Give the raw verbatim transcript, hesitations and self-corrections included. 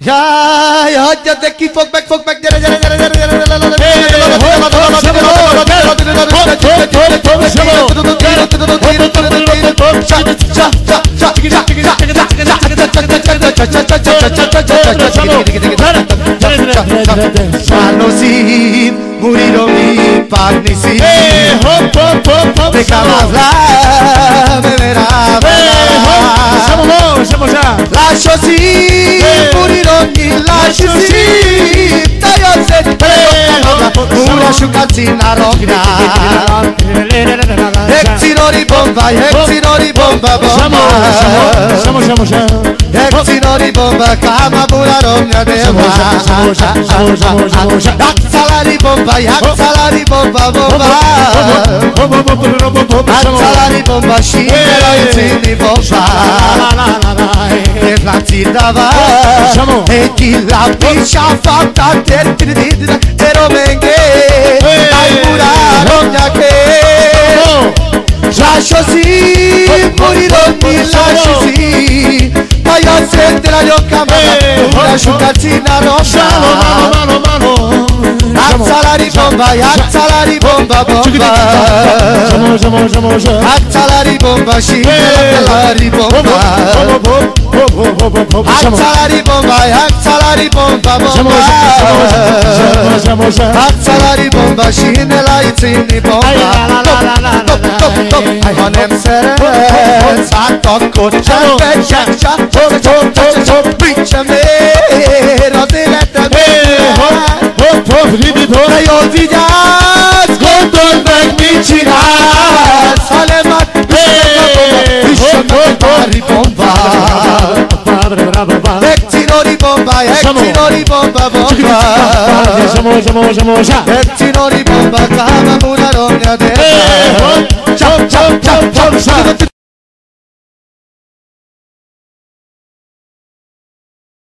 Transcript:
Jaj, hagyjad, de ki fog meg, fog meg, gyere, gyere, gyere, gyere, gyere, Fanno sì, morirono i panni sì, de calavra, beverà, siamo mo, siamo già. lascio sì, morirono i lasci sì, taglio se una sciucazzina rocca, exinori bomba, exinori bomba bomba, Siamo, siamo, siamo. exinori bomba, cama pura romna deva, salari bomba, salari bomba bomba, salari bomba, scendere insieme bomba, e la zidava, e chi la piscia fatta te te te romenghe, dai pura romna che, lascio sì, morirò ti lascio sì, ma io sento la yocca una sciucazzina rossa, Mano, mano, alza la ribomba, alza la ribomba bomba, siamo, siamo, siamo, siamo. alza la ribomba, scende la ribomba, alza la ribomba, alza la ribomba bomba, alza la ribomba, scende la izzini bomba, non è sere, sa tocco, c'è c'è c'è c'è c'è c'è piccia me, rosiletta me, Ora io ti das, conto il vicina, sale mattina, ribomba, exino ribomba, exino ribomba bomba, Siamo, siamo, siamo già. exino ribomba, cama una rogna de, ciao ciao ciao ciao ciao.